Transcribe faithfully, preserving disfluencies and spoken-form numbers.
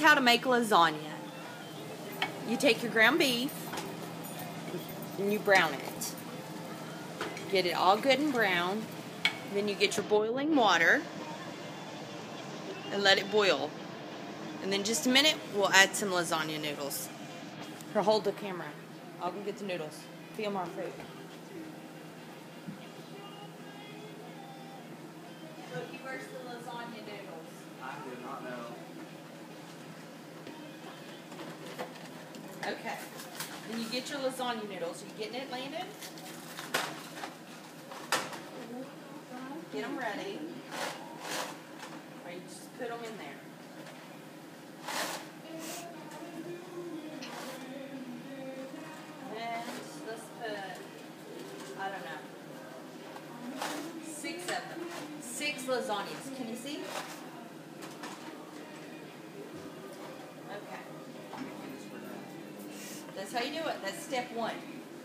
how to make lasagna. You take your ground beef and you brown it. Get it all good and brown. Then you get your boiling water and let it boil. And then just a minute, we'll add some lasagna noodles. Here, hold the camera. I'll go get the noodles. Film our food. Look, where's the lasagna noodles? I do not know. Okay. Then you get your lasagna noodles. Are you getting it, Landon? Get them ready. Or you just put them in there. And let's put, I don't know, six of them. Six lasagnas. Can you see? Okay. That's how you do it. That's step one.